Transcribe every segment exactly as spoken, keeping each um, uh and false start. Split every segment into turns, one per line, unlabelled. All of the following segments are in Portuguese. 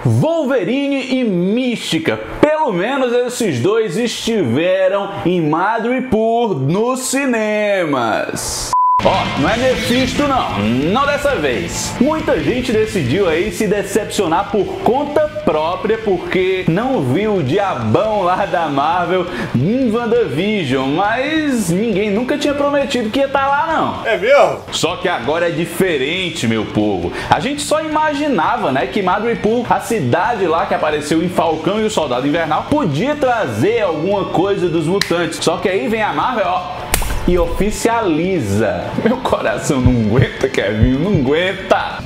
Wolverine e Mística, pelo menos esses dois estiveram em Madripoor nos cinemas. Ó, oh, não é Mephisto não, não dessa vez. Muita gente decidiu aí se decepcionar por conta própria porque não viu o diabão lá da Marvel em WandaVision, mas ninguém nunca tinha prometido que ia estar lá não.
É mesmo?
Só que agora é diferente, meu povo. A gente só imaginava, né, que Madripoor, a cidade lá que apareceu em Falcão e o Soldado Invernal, podia trazer alguma coisa dos mutantes. Só que aí vem a Marvel, ó, e oficializa. Meu coração não aguenta, Kevin, não aguenta.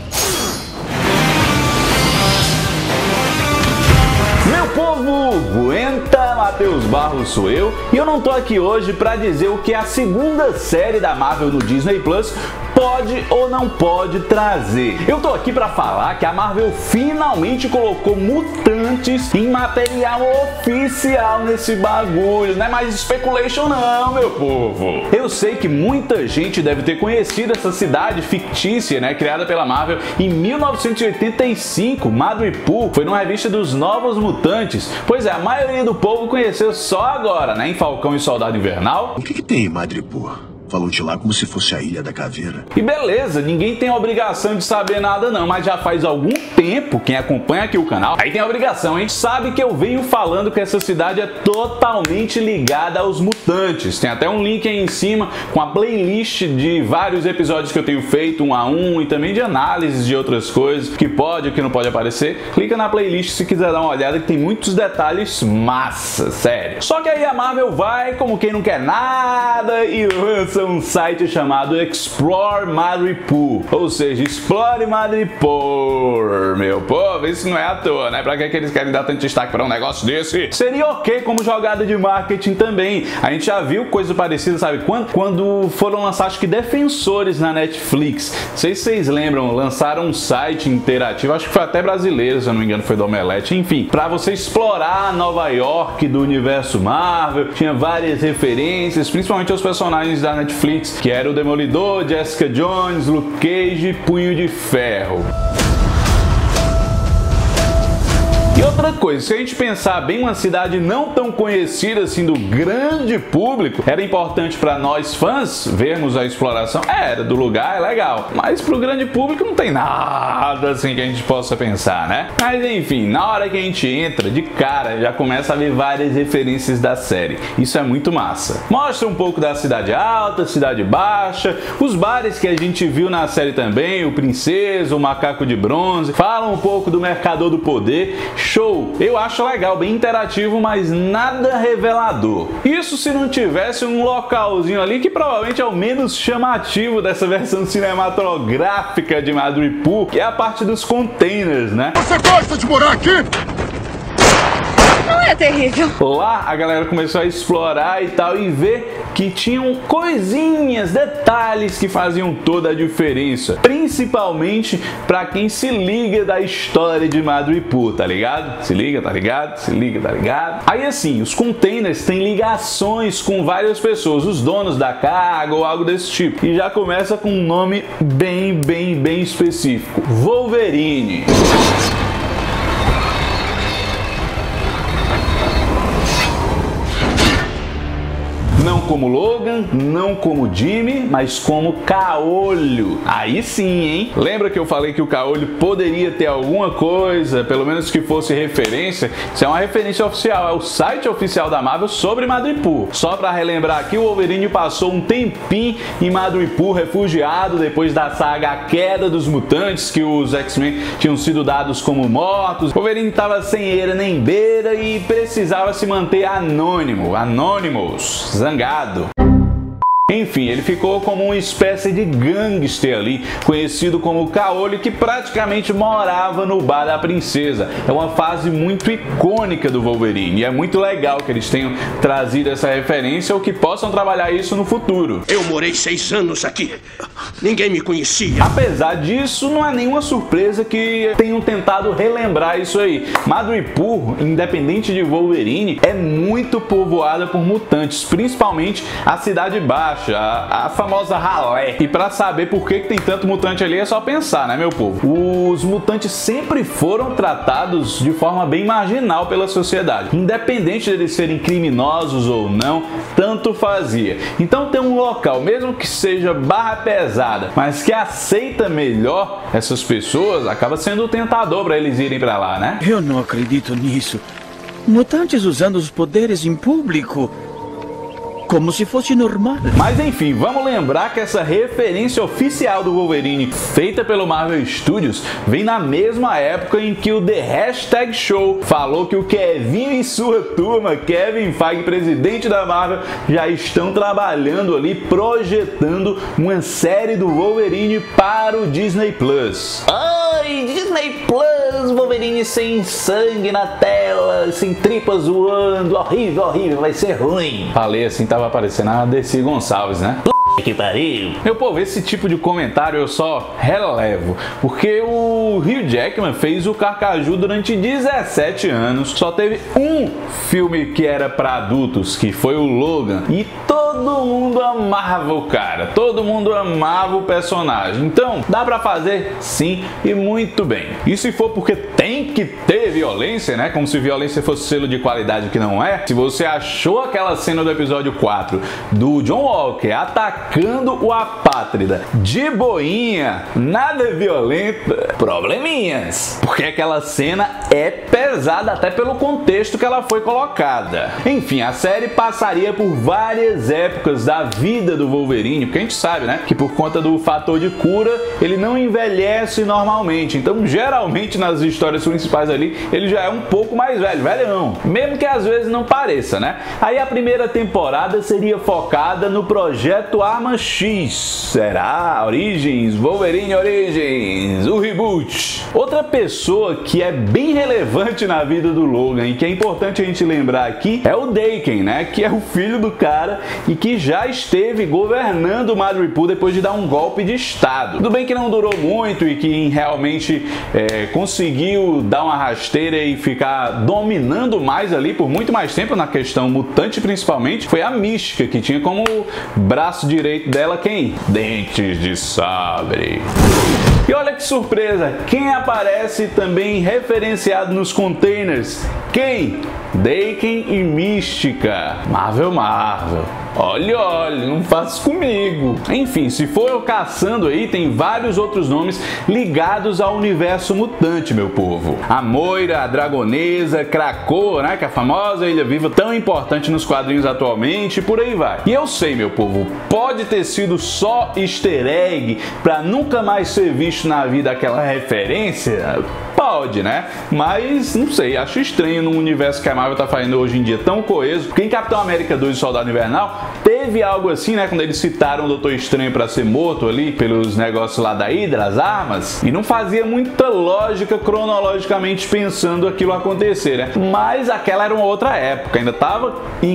Meu povo, aguenta, Matheus Barros sou eu, e eu não tô aqui hoje pra dizer o que a segunda série da Marvel no Disney Plus pode ou não pode trazer. Eu tô aqui pra falar que a Marvel finalmente colocou mutantes em material oficial nesse bagulho, não é mais speculation não, meu povo. Eu sei que muita gente deve ter conhecido essa cidade fictícia, né, criada pela Marvel em mil novecentos e oitenta e cinco, Madripoor, foi numa revista dos Novos Mutantes. Pois é, a maioria do povo conheceu só agora, né, em Falcão e Soldado Invernal.
O que que tem em Madripoor? Falou de lá como se fosse a Ilha da Caveira.
E beleza, ninguém tem a obrigação de saber nada não, mas já faz algum tempo, quem acompanha aqui o canal, aí tem a obrigação, a gente sabe que eu venho falando que essa cidade é totalmente ligada aos mutantes. Tem até um link aí em cima com a playlist de vários episódios que eu tenho feito, um a um, e também de análises de outras coisas, que pode ou que não pode aparecer. Clica na playlist se quiser dar uma olhada, que tem muitos detalhes massa, sério. Só que aí a Marvel vai como quem não quer nada e lança um site chamado Explore Madripoor, ou seja, Explore Madripoor, meu povo, isso não é à toa, né? Pra que, que eles querem dar tanto destaque pra um negócio desse? Seria ok como jogada de marketing também. A gente já viu coisa parecida, sabe quando? Quando foram lançar, acho que Defensores na Netflix. Não sei se vocês lembram, lançaram um site interativo, acho que foi até brasileiro, se eu não me engano, foi do Omelete, enfim, pra você explorar Nova York do universo Marvel. Tinha várias referências, principalmente aos personagens da Netflix, que era o Demolidor, Jessica Jones, Luke Cage e Punho de Ferro. E outra coisa, se a gente pensar bem, uma cidade não tão conhecida assim do grande público, era importante para nós fãs vermos a exploração, era, do lugar é legal, mas pro grande público não tem nada assim que a gente possa pensar, né? Mas enfim, na hora que a gente entra, de cara, já começa a ver várias referências da série, isso é muito massa. Mostra um pouco da cidade alta, cidade baixa, os bares que a gente viu na série também, o Princesa, o Macaco de Bronze, fala um pouco do Mercador do Poder. Show! Eu acho legal, bem interativo, mas nada revelador. Isso se não tivesse um localzinho ali que provavelmente é o menos chamativo dessa versão cinematográfica de Madripoor, que é a parte dos containers, né?
Você gosta de morar aqui?
Não é terrível.
Lá a galera começou a explorar e tal e ver que tinham coisinhas, detalhes que faziam toda a diferença, principalmente para quem se liga da história de Madripoor, tá ligado? Se liga, tá ligado? Se liga, tá ligado? Aí assim, os containers têm ligações com várias pessoas, os donos da carga ou algo desse tipo, e já começa com um nome bem, bem, bem específico: Wolverine. Não como Logan, não como Jimmy, mas como Caolho. Aí sim, hein? Lembra que eu falei que o Caolho poderia ter alguma coisa, pelo menos que fosse referência? Isso é uma referência oficial, é o site oficial da Marvel sobre Madripoor. Só pra relembrar aqui, o Wolverine passou um tempinho em Madripoor, refugiado, depois da saga A Queda dos Mutantes, que os X-Men tinham sido dados como mortos. O Wolverine tava sem eira nem beira e precisava se manter anônimo, Anonymous, zangado. Enfim, ele ficou como uma espécie de gangster ali, conhecido como Caolho, que praticamente morava no bar da princesa. É uma fase muito icônica do Wolverine e é muito legal que eles tenham trazido essa referência ou que possam trabalhar isso no futuro.
Eu morei seis anos aqui. Ninguém me conhecia.
Apesar disso, não é nenhuma surpresa que tenham tentado relembrar isso aí. Madripoor, independente de Wolverine, é muito povoada por mutantes, principalmente a Cidade Baixa. racha, a, a famosa ralé. E pra saber por que, que tem tanto mutante ali é só pensar, né, meu povo? Os mutantes sempre foram tratados de forma bem marginal pela sociedade. Independente deles serem criminosos ou não, tanto fazia. Então tem um local, mesmo que seja barra pesada, mas que aceita melhor essas pessoas, acaba sendo tentador para eles irem para lá, né?
Eu não acredito nisso. Mutantes usando os poderes em público, como se fosse normal.
Mas enfim, vamos lembrar que essa referência oficial do Wolverine, feita pelo Marvel Studios, vem na mesma época em que o The Hashtag Show falou que o Kevin e sua turma, Kevin Feige, presidente da Marvel, já estão trabalhando ali, projetando uma série do Wolverine para o Disney Plus. Ai, Disney Plus, Wolverine sem sangue na tela, sem tripas voando, horrível, horrível, vai ser ruim. Falei assim, tava aparecendo a Dercy Gonçalves, né? Que pariu. Meu povo, esse tipo de comentário eu só relevo, porque o Hugh Jackman fez o Carcaju durante dezessete anos, só teve um filme que era para adultos, que foi o Logan, e todo mundo amava o cara, todo mundo amava o personagem. Então, dá pra fazer sim, e muito bem. E se for porque tem que ter violência, né? Como se violência fosse selo de qualidade, que não é. Se você achou aquela cena do episódio quatro do John Walker atacando o Apátrida de boinha, nada violenta, probleminhas. Porque aquela cena é pesada até pelo contexto que ela foi colocada. Enfim, a série passaria por várias épocas da vida do Wolverine, porque a gente sabe, né, que por conta do fator de cura, ele não envelhece normalmente. Então, geralmente nas histórias principais ali, ele já é um pouco mais velho, velhão. Mesmo que às vezes não pareça, né? Aí a primeira temporada seria focada no projeto Arma X. Será? Origins, Wolverine Origins, o reboot. Outra pessoa que é bem relevante na vida do Logan e que é importante a gente lembrar aqui é o Daken, né? Que é o filho do cara e que já esteve governando Madripoor depois de dar um golpe de estado. Tudo bem que não durou muito e que realmente é, conseguiu dar uma rasteira e ficar dominando mais ali por muito mais tempo na questão mutante, principalmente, foi a Mística, que tinha como braço direito dela quem? Dentes de Sabre. E olha que surpresa, quem aparece também referenciado nos containers? Quem? Daken e Mística. Marvel, Marvel. Olha, olha, não faz comigo. Enfim, se for caçando aí, tem vários outros nomes ligados ao universo mutante, meu povo. A Moira, a Dragonesa, Krakoa, né, que é a famosa Ilha Viva, tão importante nos quadrinhos atualmente, e por aí vai. E eu sei, meu povo, pode ter sido só easter egg pra nunca mais ser visto na vida aquela referência? Pode, né? Mas, não sei, acho estranho num universo que a Marvel tá fazendo hoje em dia tão coeso, porque em Capitão América dois e Soldado Invernal teve algo assim, né? Quando eles citaram o Doutor Estranho pra ser morto ali pelos negócios lá da Hydra, as armas, e não fazia muita lógica cronologicamente pensando aquilo acontecer, né? Mas aquela era uma outra época, ainda tava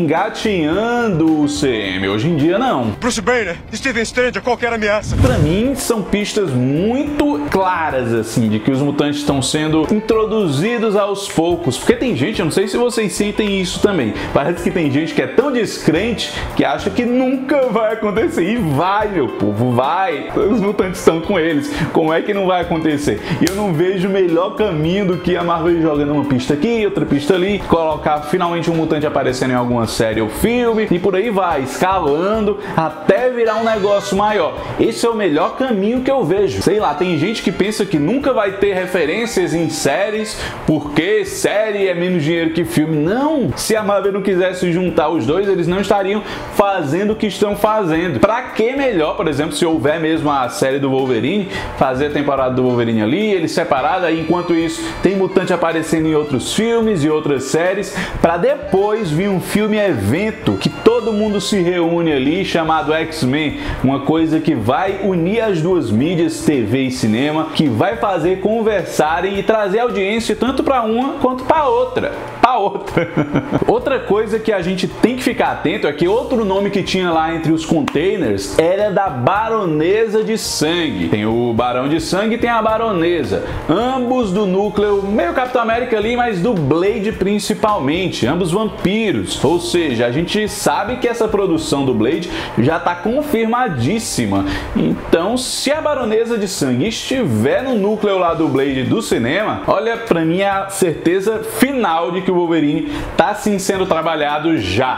engatinhando o C M, hoje em dia não.
Bruce Banner, Stephen Strange, qualquer ameaça.
Pra mim, são pistas muito claras, assim, de que os mutantes estão sendo introduzidos aos poucos, porque tem gente, eu não sei se vocês sentem isso também, parece que tem gente que é tão descrente que acha que nunca vai acontecer, e vai, meu povo, vai, os mutantes estão com eles, como é que não vai acontecer? E eu não vejo melhor caminho do que a Marvel jogando uma pista aqui, outra pista ali, colocar finalmente um mutante aparecendo em alguma série ou filme, e por aí vai, escalando até virar um negócio maior. Esse é o melhor caminho que eu vejo. Sei lá, tem gente que pensa que nunca vai ter referências em séries, porque série é menos dinheiro que filme. Não! Se a Marvel não quisesse juntar os dois, eles não estariam fazendo o que estão fazendo. Pra que melhor, por exemplo, se houver mesmo a série do Wolverine, fazer a temporada do Wolverine ali, ele separado, aí enquanto isso tem mutante aparecendo em outros filmes e outras séries, pra depois vir um filme evento que todo mundo se reúne ali, chamado X-Men, uma coisa que vai unir as duas mídias, T V e cinema, que vai fazer conversarem e trazer audiência tanto para uma quanto para outra. Para outra. Outra coisa que a gente tem que ficar atento é que outro nome que tinha lá entre os containers era da Baronesa de Sangue. Tem o Barão de Sangue e tem a Baronesa. Ambos do núcleo, meio Capitão América ali, mas do Blade principalmente. Ambos vampiros. Ou seja, a gente sabe que essa produção do Blade já está confirmadíssima. Então, se a Baronesa de Sangue estiver no núcleo lá do Blade do cinema, olha, pra mim é a certeza final de que o Wolverine tá sim sendo trabalhado já.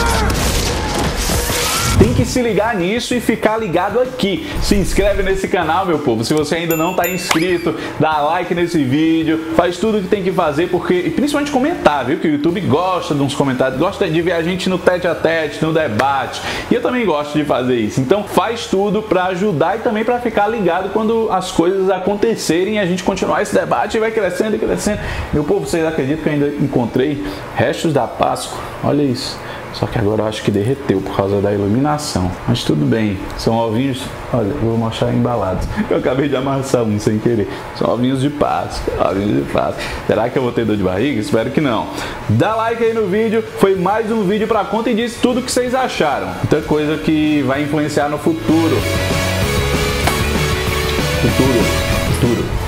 Tem que se ligar nisso e ficar ligado aqui. Se inscreve nesse canal, meu povo. Se você ainda não está inscrito, dá like nesse vídeo, faz tudo o que tem que fazer, porque, e principalmente comentar, viu? Que o YouTube gosta de uns comentários, gosta de ver a gente no tete a tete, no debate. E eu também gosto de fazer isso. Então faz tudo para ajudar e também para ficar ligado quando as coisas acontecerem e a gente continuar esse debate e vai crescendo e crescendo. Meu povo, vocês acreditam que eu ainda encontrei restos da Páscoa? Olha isso. Só que agora eu acho que derreteu por causa da iluminação. Mas tudo bem. São ovinhos... Olha, eu vou mostrar embalados. Eu acabei de amassar um sem querer. São ovinhos de Páscoa. Ovinhos de Páscoa. Será que eu vou ter dor de barriga? Espero que não. Dá like aí no vídeo. Foi mais um vídeo pra conta e diz tudo o que vocês acharam. Muita coisa que vai influenciar no futuro. Futuro. Futuro.